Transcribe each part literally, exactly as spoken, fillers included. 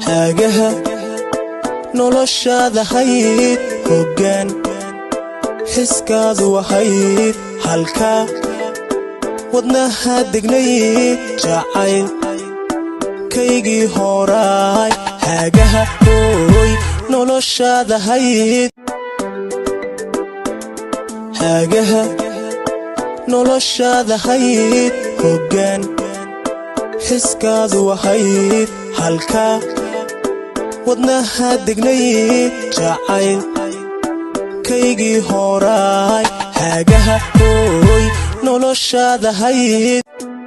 hagaha noloshaada hayd hoggaan xiskaadu wahayd halka wadnaha degnay jacayl kaygii horaay hagaha hooy noloshaada hayd hagaha noloshaada hayd hoggaan xiskaadu wahayd halka wadnaha degnay jacayl kaygii horaay hagaha hooy noloshaada hayd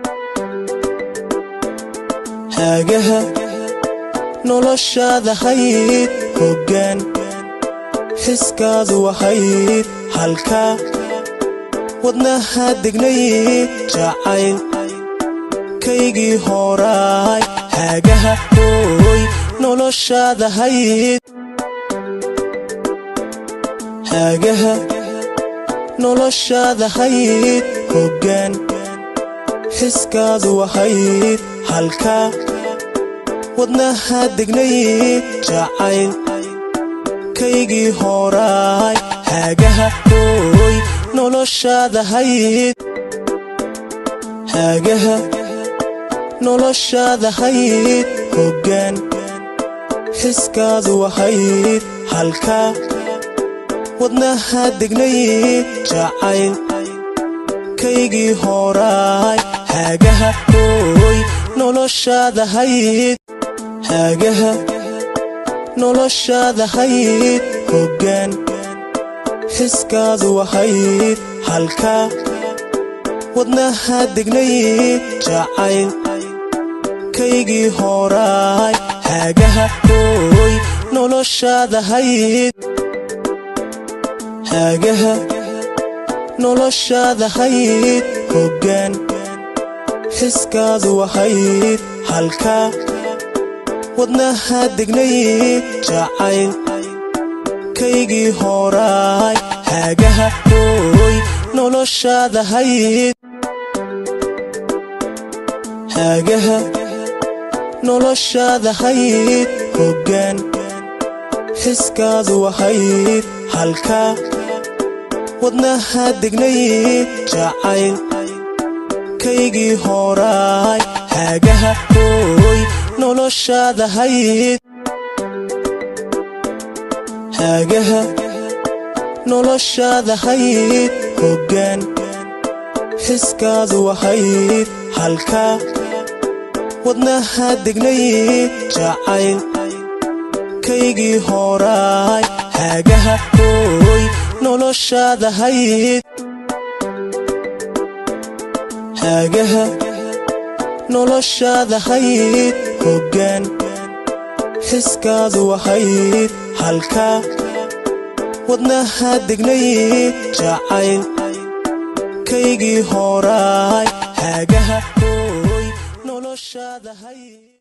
hagaha noloshaada hayd hoggaan xiskaadu wahayd halka wadnaha degnay jacayl kaygii horaay hagaha hooy noloshaada hayd hagaha noloshaada hayd hoggaan xiskaadu wahayd halka wadnaha degnay jacayl kaygii horaay hagaha hooy noloshaada hayd hagaha noloshaada hayd hoggaan xiskaadu wahayd halka wadnaha degnay jacayl kaygii horaay hagaha hooy noloshaada hayd hagaha noloshaada hayd hoggaan xiskaadu wahayd halka wadnaha degnay jacayl kaygii horaay hagaha hooy noloshaada hayd hagaha noloshaada hayd hoggaan xiskaadu wahayd halka wadnaha degnay jacayl kaygii horaay hagaha hooy noloshaada hayd hagaha noloshaada hayd hoggaan xiskaadu wahayd halka wadnaha degnay jacayl kaygii horaay hagaha hooy noloshaada hayd hagaha noloshaada hayd hoggaan xiskaadu wahayd halka wadnaha degnay jacayl kaygii horaay hagaha hooy noloshaada hayd hagaha noloshaada hayd hoggaan xiskaadu wahayd halka wadnaha degnay jacayl kaygii horaay hagaha hooy noloshaada hayd